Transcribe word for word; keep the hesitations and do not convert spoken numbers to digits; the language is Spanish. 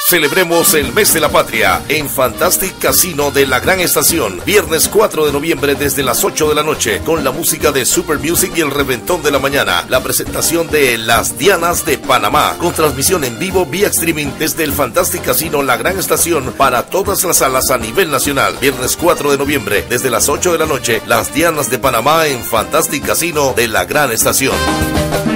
Celebremos el mes de la patria en Fantastic Casino de la Gran Estación. Viernes cuatro de noviembre desde las ocho de la noche con la música de Super Music y el reventón de la mañana. La presentación de Las Dianas de Panamá con transmisión en vivo vía streaming desde el Fantastic Casino La Gran Estación para todas las salas a nivel nacional. Viernes cuatro de noviembre desde las ocho de la noche, Las Dianas de Panamá en Fantastic Casino de la Gran Estación.